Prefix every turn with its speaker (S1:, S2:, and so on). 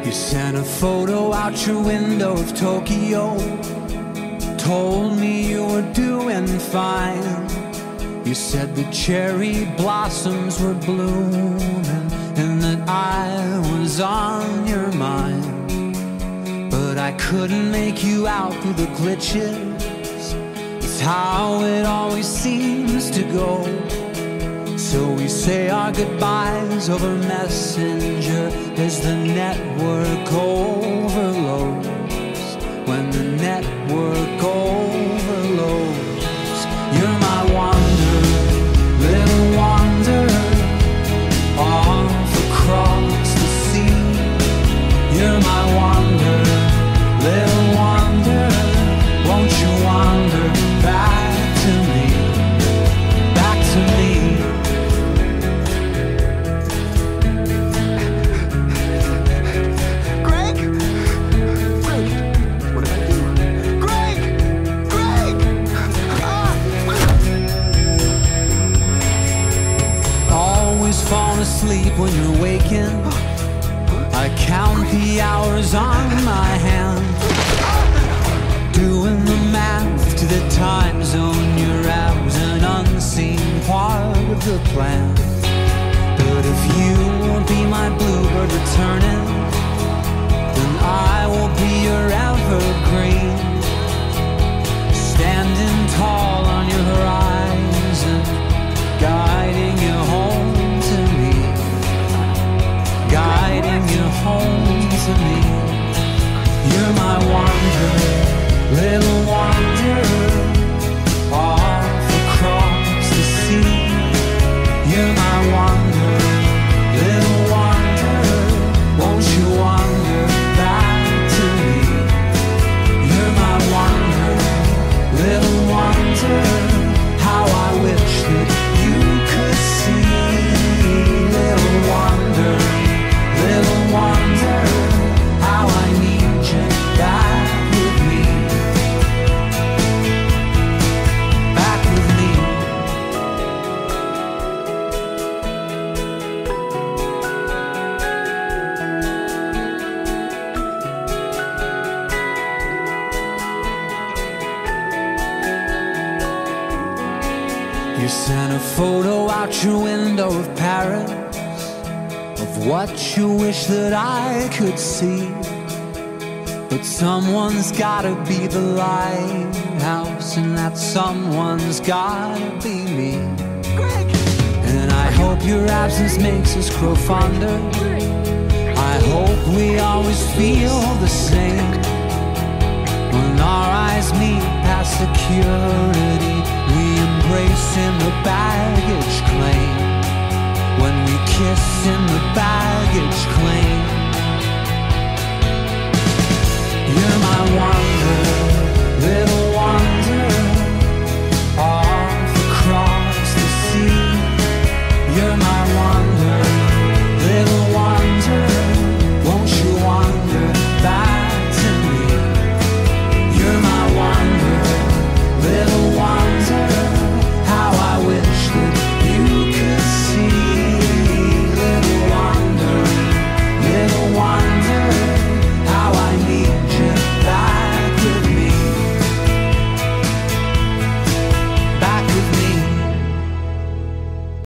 S1: You sent a photo out your window of Tokyo, told me you were doing fine. You said the cherry blossoms were blooming and that I was on your mind. But I couldn't make you out through the glitches. It's how it always seems to go. So we say our goodbyes over Messenger as the network overloads. When the network overloads, you're my wanderer, little wanderer, off across the sea. You're my wanderer, little wanderer, won't you wander back to me, back to me. Fall asleep when you're waking. I count the hours on my hand, doing the math to the time zone. You're as an unseen part of the plan. But if you won't be my bluebird returning, then I will be your evergreen, standing tall on your horizon, guiding you home, guiding you home to me. You're my wanderer, little wanderer, off across the sea. You're my wanderer, little wanderer, won't you wander back to me? You're my wanderer, little wanderer, how I wish that you could see. Little wanderer, little wanderer, how I need you back with me, back with me. You sent a photo out your window of Paris, of what you wish that I could see. But someone's gotta be the lighthouse, and that someone's gotta be me. Greg! And I hope your absence makes us grow fonder. I hope we always feel the same. When our eyes meet past security, we embrace in the baggage claim. When we kiss in the baggage claim.